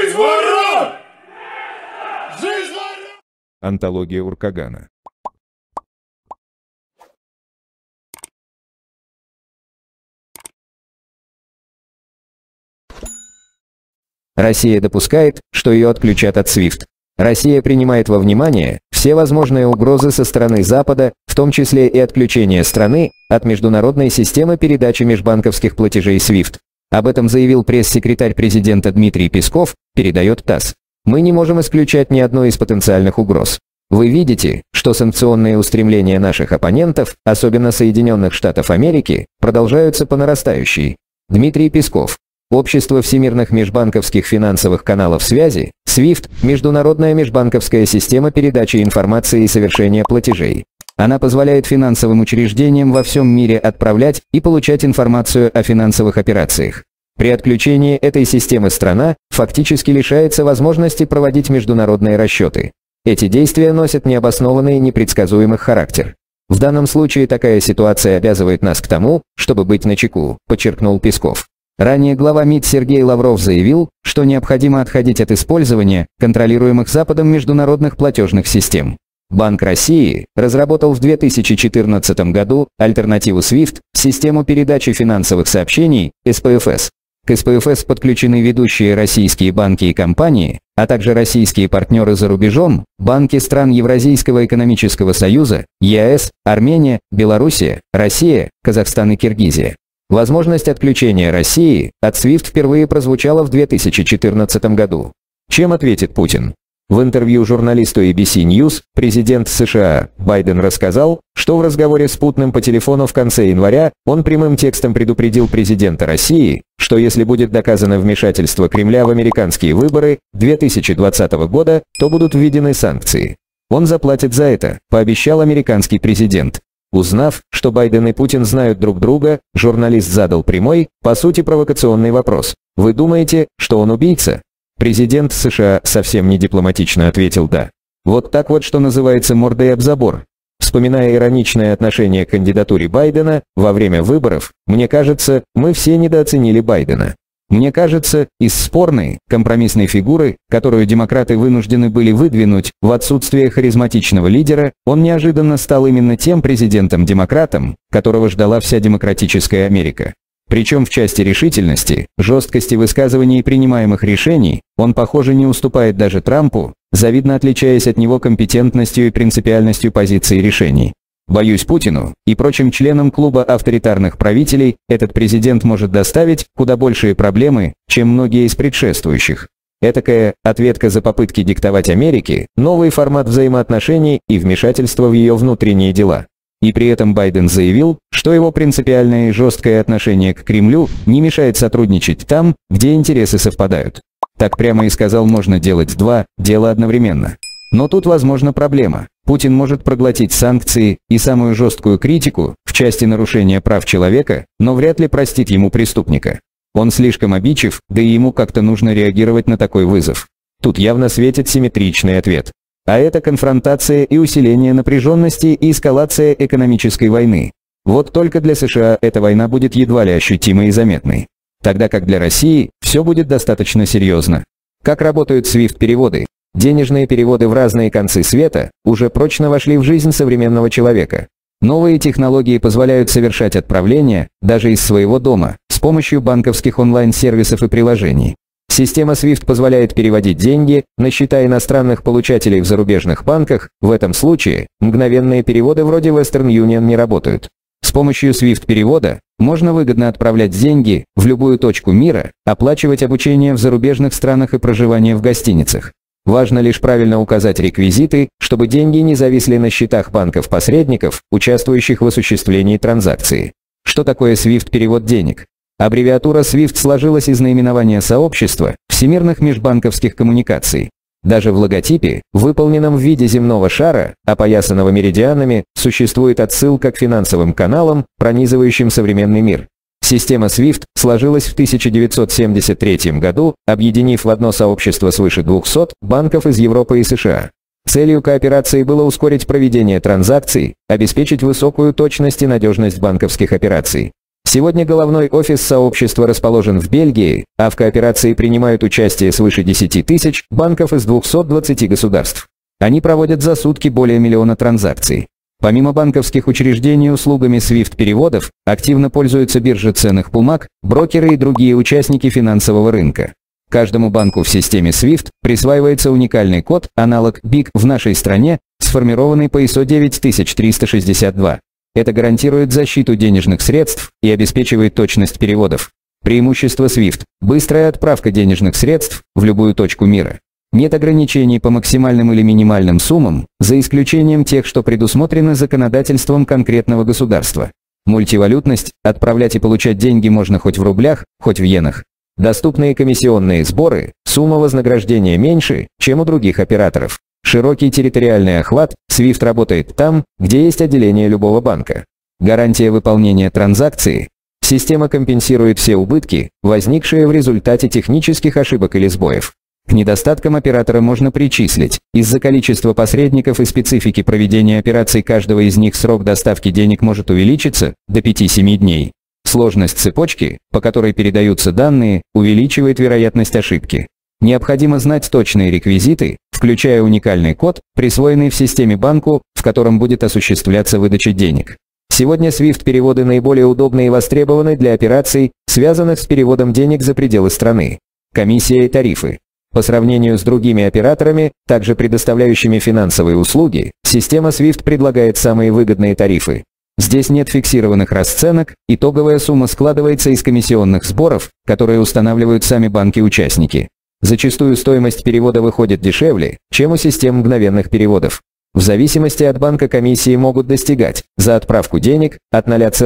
Жизнь ворот! Жизнь ворот! Антология Уркагана. Россия допускает, что ее отключат от SWIFT. Россия принимает во внимание все возможные угрозы со стороны Запада, в том числе и отключение страны от международной системы передачи межбанковских платежей SWIFT. Об этом заявил пресс-секретарь президента Дмитрий Песков, передает ТАСС. Мы не можем исключать ни одной из потенциальных угроз. Вы видите, что санкционные устремления наших оппонентов, особенно Соединенных Штатов Америки, продолжаются по нарастающей. Дмитрий Песков. Общество всемирных межбанковских финансовых каналов связи, SWIFT, международная межбанковская система передачи информации и совершения платежей. Она позволяет финансовым учреждениям во всем мире отправлять и получать информацию о финансовых операциях. При отключении этой системы страна фактически лишается возможности проводить международные расчеты. Эти действия носят необоснованный и непредсказуемый характер. В данном случае такая ситуация обязывает нас к тому, чтобы быть начеку, подчеркнул Песков. Ранее глава МИД Сергей Лавров заявил, что необходимо отходить от использования контролируемых Западом международных платежных систем. Банк России разработал в 2014 году альтернативу SWIFT, систему передачи финансовых сообщений, СПФС. К СПФС подключены ведущие российские банки и компании, а также российские партнеры за рубежом, банки стран Евразийского экономического союза, ЕАЭС, Армения, Белоруссия, Россия, Казахстан и Киргизия. Возможность отключения России от SWIFT впервые прозвучала в 2014 году. Чем ответит Путин? В интервью журналисту ABC News президент США Байден рассказал, что в разговоре с Путиным по телефону в конце января он прямым текстом предупредил президента России, что если будет доказано вмешательство Кремля в американские выборы 2020 года, то будут введены санкции. Он заплатит за это, пообещал американский президент. Узнав, что Байден и Путин знают друг друга, журналист задал прямой, по сути провокационный вопрос. Вы думаете, что он убийца? Президент США совсем не дипломатично ответил «да». Вот так вот, что называется, мордой об забор. Вспоминая ироничное отношение к кандидатуре Байдена во время выборов, мне кажется, мы все недооценили Байдена. Мне кажется, из спорной, компромиссной фигуры, которую демократы вынуждены были выдвинуть в отсутствие харизматичного лидера, он неожиданно стал именно тем президентом-демократом, которого ждала вся демократическая Америка. Причем в части решительности, жесткости высказываний и принимаемых решений, он, похоже, не уступает даже Трампу, завидно отличаясь от него компетентностью и принципиальностью позиций и решений. Боюсь, Путину и прочим членам клуба авторитарных правителей этот президент может доставить куда большие проблемы, чем многие из предшествующих. Этакая ответка за попытки диктовать Америке новый формат взаимоотношений и вмешательства в ее внутренние дела. И при этом Байден заявил, что его принципиальное и жесткое отношение к Кремлю не мешает сотрудничать там, где интересы совпадают. Так прямо и сказал, можно делать два дела одновременно. Но тут возможна проблема. Путин может проглотить санкции и самую жесткую критику в части нарушения прав человека, но вряд ли простит ему преступника. Он слишком обидчив, да и ему как-то нужно реагировать на такой вызов. Тут явно светит симметричный ответ. А это конфронтация и усиление напряженности и эскалация экономической войны. Вот только для США эта война будет едва ли ощутимой и заметной. Тогда как для России все будет достаточно серьезно. Как работают SWIFT-переводы? Денежные переводы в разные концы света уже прочно вошли в жизнь современного человека. Новые технологии позволяют совершать отправления даже из своего дома с помощью банковских онлайн-сервисов и приложений. Система SWIFT позволяет переводить деньги на счета иностранных получателей в зарубежных банках, в этом случае мгновенные переводы вроде Western Union не работают. С помощью SWIFT-перевода можно выгодно отправлять деньги в любую точку мира, оплачивать обучение в зарубежных странах и проживание в гостиницах. Важно лишь правильно указать реквизиты, чтобы деньги не зависли на счетах банков-посредников, участвующих в осуществлении транзакции. Что такое SWIFT-перевод денег? Аббревиатура SWIFT сложилась из наименования сообщества всемирных межбанковских коммуникаций. Даже в логотипе, выполненном в виде земного шара, опоясанного меридианами, существует отсылка к финансовым каналам, пронизывающим современный мир. Система SWIFT сложилась в 1973 году, объединив в одно сообщество свыше 200 банков из Европы и США. Целью кооперации было ускорить проведение транзакций, обеспечить высокую точность и надежность банковских операций. Сегодня головной офис сообщества расположен в Бельгии, а в кооперации принимают участие свыше 10 тысяч банков из 220 государств. Они проводят за сутки более миллиона транзакций. Помимо банковских учреждений услугами SWIFT-переводов, активно пользуются биржи ценных бумаг, брокеры и другие участники финансового рынка. Каждому банку в системе SWIFT присваивается уникальный код, аналог BIC в нашей стране, сформированный по ISO 9362. Это гарантирует защиту денежных средств и обеспечивает точность переводов. Преимущество SWIFT – быстрая отправка денежных средств в любую точку мира. Нет ограничений по максимальным или минимальным суммам, за исключением тех, что предусмотрены законодательством конкретного государства. Мультивалютность – отправлять и получать деньги можно хоть в рублях, хоть в иенах. Доступные комиссионные сборы, сумма вознаграждения меньше, чем у других операторов. Широкий территориальный охват, SWIFT работает там, где есть отделение любого банка. Гарантия выполнения транзакции. Система компенсирует все убытки, возникшие в результате технических ошибок или сбоев. К недостаткам оператора можно причислить: из-за количества посредников и специфики проведения операций каждого из них срок доставки денег может увеличиться до 5-7 дней. Сложность цепочки, по которой передаются данные, увеличивает вероятность ошибки. Необходимо знать точные реквизиты, включая уникальный код, присвоенный в системе банку, в котором будет осуществляться выдача денег. Сегодня SWIFT-переводы наиболее удобны и востребованы для операций, связанных с переводом денег за пределы страны. Комиссия и тарифы. По сравнению с другими операторами, также предоставляющими финансовые услуги, система SWIFT предлагает самые выгодные тарифы. Здесь нет фиксированных расценок, итоговая сумма складывается из комиссионных сборов, которые устанавливают сами банки-участники. Зачастую стоимость перевода выходит дешевле, чем у систем мгновенных переводов. В зависимости от банка комиссии могут достигать за отправку денег от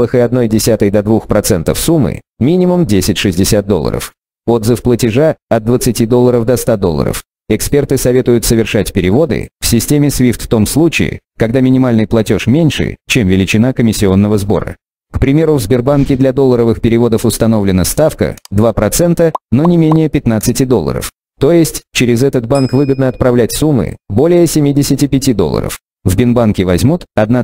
0,1 до 2% суммы, минимум $10-60. Отзыв платежа от $20 до $100. Эксперты советуют совершать переводы в системе SWIFT в том случае, когда минимальный платеж меньше, чем величина комиссионного сбора. К примеру, в Сбербанке для долларовых переводов установлена ставка 2%, но не менее $15. То есть, через этот банк выгодно отправлять суммы более $75. В Бинбанке возьмут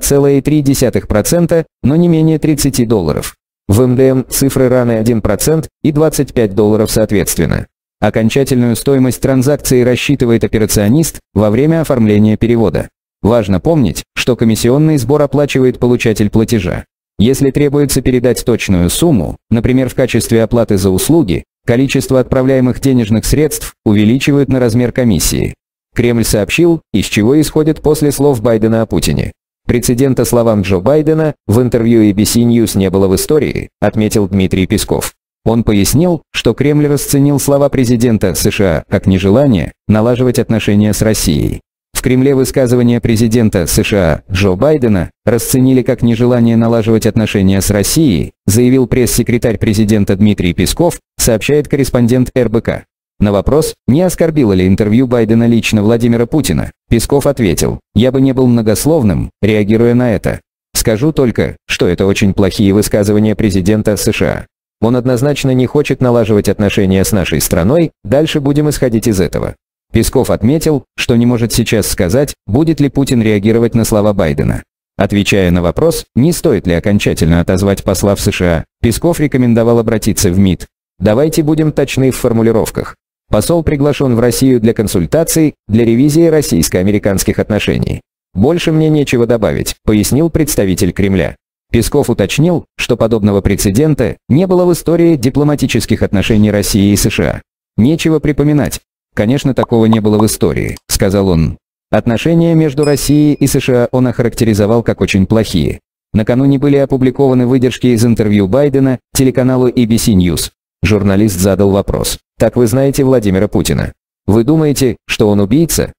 1,3%, но не менее $30. В МДМ цифры равны 1% и $25 соответственно. Окончательную стоимость транзакции рассчитывает операционист во время оформления перевода. Важно помнить, что комиссионный сбор оплачивает получатель платежа. Если требуется передать точную сумму, например, в качестве оплаты за услуги, количество отправляемых денежных средств увеличивают на размер комиссии. Кремль сообщил, из чего исходит после слов Байдена о Путине. Прецедента словам Джо Байдена в интервью ABC News не было в истории, отметил Дмитрий Песков. Он пояснил, что Кремль расценил слова президента США как нежелание налаживать отношения с Россией. В Кремле высказывания президента США Джо Байдена расценили как нежелание налаживать отношения с Россией, заявил пресс-секретарь президента Дмитрий Песков, сообщает корреспондент РБК. На вопрос, не оскорбило ли интервью Байдена лично Владимира Путина, Песков ответил: «Я бы не был многословным, реагируя на это. Скажу только, что это очень плохие высказывания президента США. Он однозначно не хочет налаживать отношения с нашей страной, дальше будем исходить из этого». Песков отметил, что не может сейчас сказать, будет ли Путин реагировать на слова Байдена. Отвечая на вопрос, не стоит ли окончательно отозвать посла в США, Песков рекомендовал обратиться в МИД. «Давайте будем точны в формулировках. Посол приглашен в Россию для консультаций, для ревизии российско-американских отношений. Больше мне нечего добавить», пояснил представитель Кремля. Песков уточнил, что подобного прецедента не было в истории дипломатических отношений России и США. «Нечего припоминать. Конечно, такого не было в истории», — сказал он. Отношения между Россией и США он охарактеризовал как очень плохие. Накануне были опубликованы выдержки из интервью Байдена телеканалу ABC News. Журналист задал вопрос: «Так вы знаете Владимира Путина? Вы думаете, что он убийца?»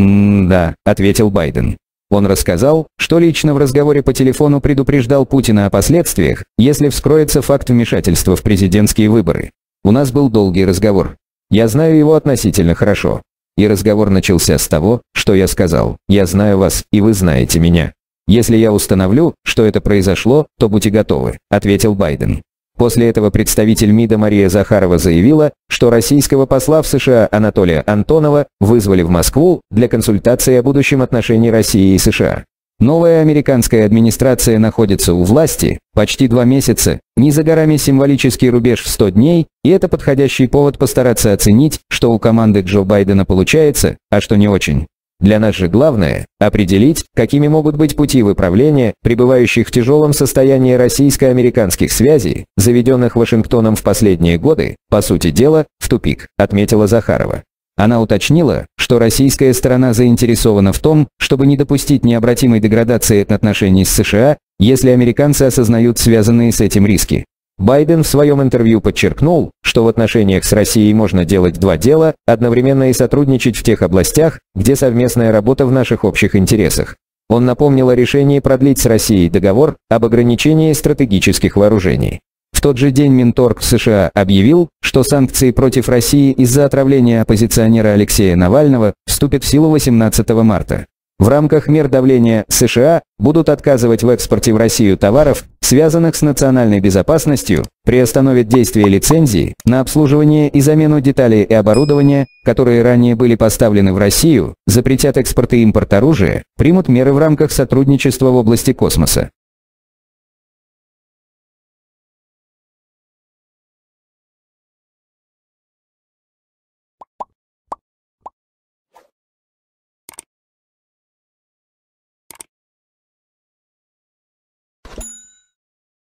«Да», — ответил Байден. Он рассказал, что лично в разговоре по телефону предупреждал Путина о последствиях, если вскроется факт вмешательства в президентские выборы. «У нас был долгий разговор. Я знаю его относительно хорошо. И разговор начался с того, что я сказал: я знаю вас, и вы знаете меня. Если я установлю, что это произошло, то будьте готовы», — ответил Байден. После этого представитель МИДа Мария Захарова заявила, что российского посла в США Анатолия Антонова вызвали в Москву для консультации о будущем отношении России и США. Новая американская администрация находится у власти почти 2 месяца, не за горами символический рубеж в 100 дней, и это подходящий повод постараться оценить, что у команды Джо Байдена получается, а что не очень. Для нас же главное – определить, какими могут быть пути выправления пребывающих в тяжелом состоянии российско-американских связей, заведенных Вашингтоном в последние годы, по сути дела, в тупик, отметила Захарова. Она уточнила, что российская сторона заинтересована в том, чтобы не допустить необратимой деградации отношений с США, если американцы осознают связанные с этим риски. Байден в своем интервью подчеркнул, что в отношениях с Россией можно делать два дела, одновременно и сотрудничать в тех областях, где совместная работа в наших общих интересах. Он напомнил о решении продлить с Россией договор об ограничении стратегических вооружений. В тот же день Минторг США объявил, что санкции против России из-за отравления оппозиционера Алексея Навального вступят в силу 18 марта. В рамках мер давления США будут отказывать в экспорте в Россию товаров, связанных с национальной безопасностью, приостановят действие лицензий на обслуживание и замену деталей и оборудования, которые ранее были поставлены в Россию, запретят экспорт и импорт оружия, примут меры в рамках сотрудничества в области космоса.